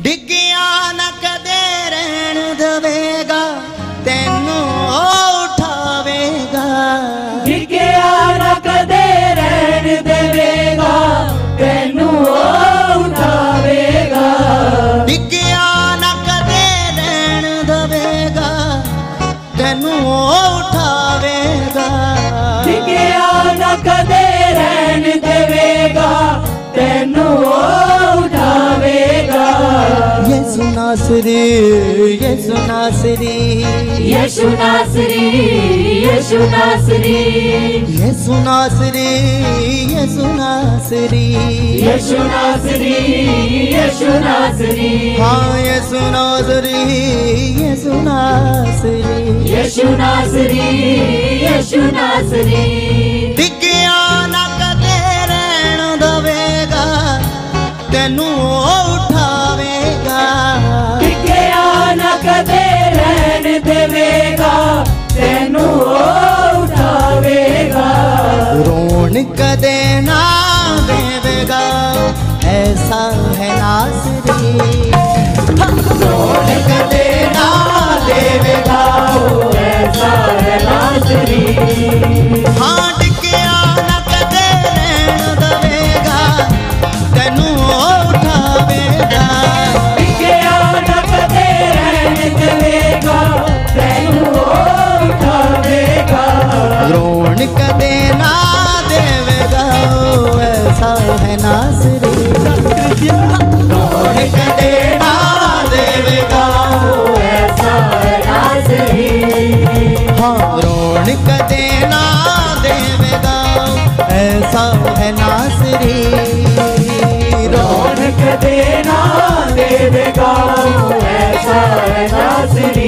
डिग्गिया न कदे रहन देवेगा तेनू उठावेगा। डिग्गिया न कदे रहन देवेगा तेनू उठावेगा। डिग्गिया न कदे रहन देवेगा तेनू उठावेगा। डिग्गिया न कदे रहन देवेगा तेनू उठावेगा। यीशु नासरी यीशु नासरी यीशु नासरी यीशु नासरी यीशु नासरी यीशु नासरी यीशु नासरी यीशु नासरी। हाँ यीशु नासरी यीशु नासरी यीशु नासरी यीशु नासरी। डिग्गिया न कदे रहन देवेगा तेनू उठावेगा। डिग्गिया न कदे रहन देवेगा तेनू उठावेगा। रोन कदे ना देवेगा ऐसा है नासरी। रोन कदे ना देवेगा ऐसा है नासरी। हाँ डिग्गिया न कदे रहन देवेगा तेनू उठावेगा। डिग्गिया न कदे रहन देवेगा तेनू उठावेगा। रोन कदे ना देवेगा ऐसा है नासरी। रोन कदे ना देवेगा ऐसा है नासरी। हाँ रोन कदे ना देवेगा ऐसा है नासरी। रोन कदे ना देवेगा ऐसा है नासरी।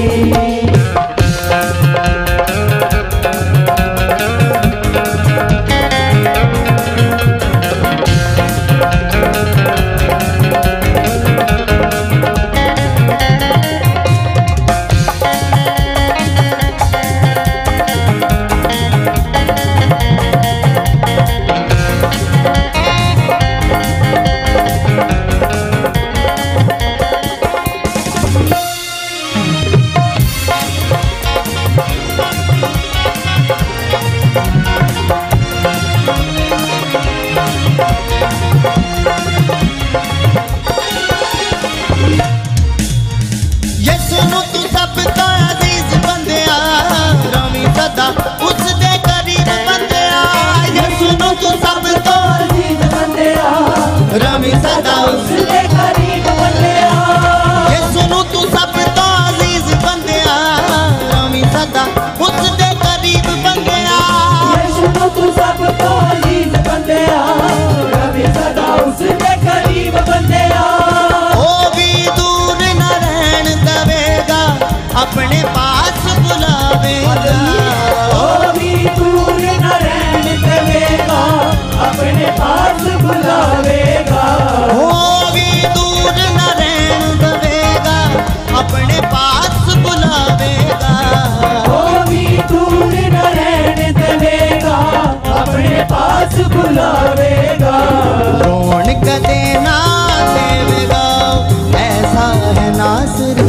रमी सदा उसके करीब बंदिया। ये सुनो तू सब तो अजीज बंदिया रमी सदा उसके करीब बंदिया। ये सुनो तू सब तो अजीज बंदिया रमी सदा उसके करीब बंदिया। ओ भी दूर न रहन देवेगा अपने पास बुलावेगा। ओ भी दूर न रहन देवेगा अपने पास बुलावेगा। वो भी दूर न रहन देवेगा अपने पास बुलावेगा। वो भी दूर न रहन देवेगा अपने पास बुलावेगा। रोन कदे ना देवेगा ऐसा है नासरी।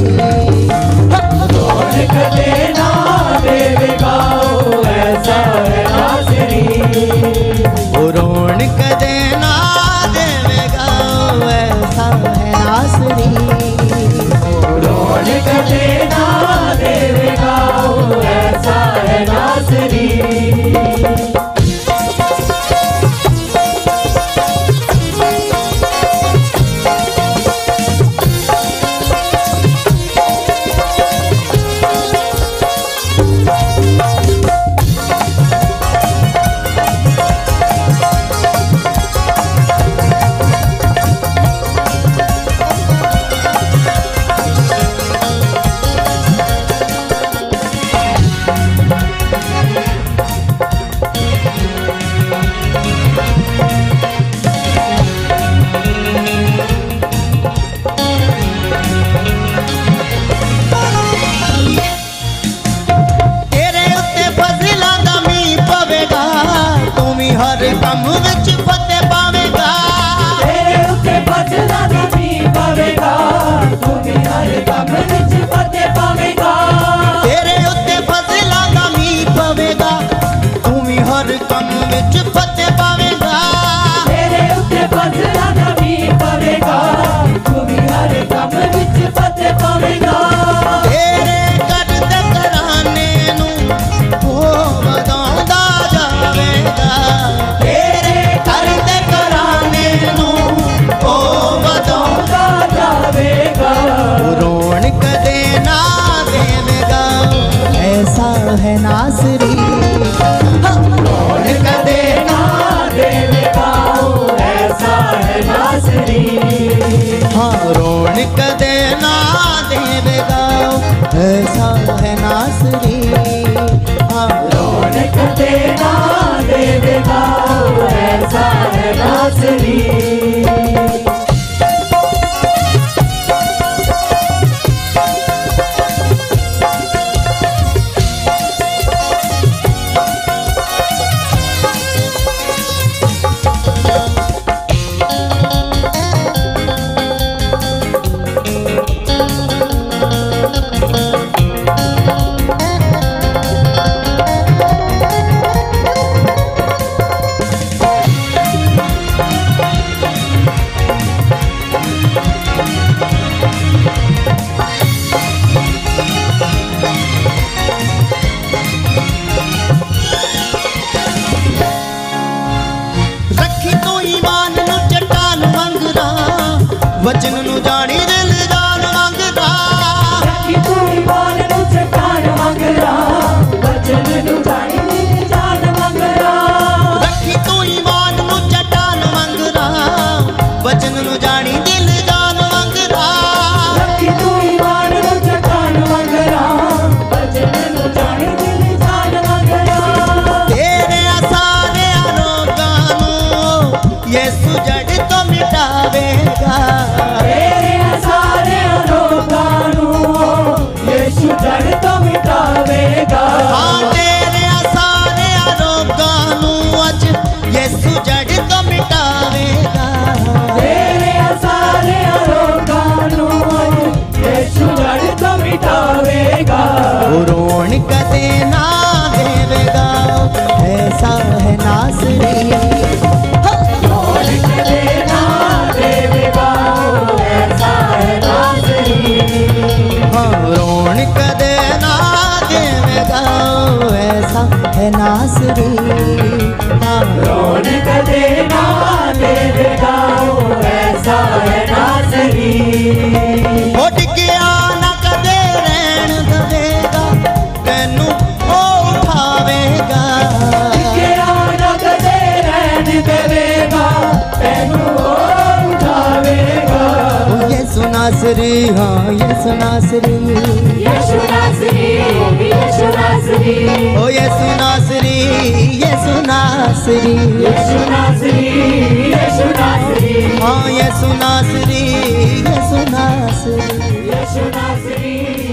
रोन कदे ना देवेगा ऐसा है नासरी। रोन कदे ना देवेगा ऐसा है नासरी। रोन कदे ना देवेगा ऐसा है नासरी। कम विच फते पावेगा। तेरे उत्ते फजला दा मी पावेगा, तू भी हर काम विच फतेह पावेगा। तेरे उत्ते फज़िलां दा मींह पवेगा, तू भी हर काम विच फतेह पावेगा। तेरे उत्ते फज़िलां दा मींह पवेगा, तू भी हर काम विच फतेह पावेगा। तेरे करदे कराने नूं ओ वधाउंदा जावेगा, तेरे करदे कराने नूं ओ वधाउंदा जावेगा। रौनक दे ना देवेगा, ऐसा है नासरी। रौनक दे ना देवेगा, ऐसा है नासरी। हाँ रौनक दे ना देवेगा, ऐसा है नासरी। हाँ रौनक दे ना देवेगा, ऐसा है नासरी। वचन नु जानी दिल जान मंगदा, रखी तू ईमान नु चट्टान मंगदा, वचन नु जानी दिल जान मंगदा। रखी तू ईमान नु चट्टान मंगदा, वचन नु जानी दिल जान मंगदा। रखी तू ईमान नु चट्टान मंगदा, वचन नु जानी दिल जान मंगदा। तेरे सारे रोगां नु यीशु जड़ तो मिटावेगा, जड़ तो मिटावेगा। हाँ तेरे सारे रोगां नू अज यीशु जड़ तो मिटावेगा। तेरे सारे रोगां नू अज यीशु जड़ तो मिटावेगा। रौनक दे ना देवेगा, ऐसा है नासरी। रौनक दे ना देवेगा, ऐसा है नासरी। रौनक दे ना देवेगा, ऐसा है नासरी। रौनक दे ना देवेगा, ऐसा है नासरी। उठ के आना कदे रहन देवेगा, तैनू ओ उठावेगा। के आना कदे रहन देवेगा, तैनू ओ उठावेगा। यीशु नासरी, हाँ यीशु नासरी, यीशु नासरी, यीशु नासरी। ओ यीशु नासरी, यीशु नासरी, यीशु नासरी, यीशु नासरी। हाँ यीशु नासरी, यीशु नासरी। यीशु नासरी।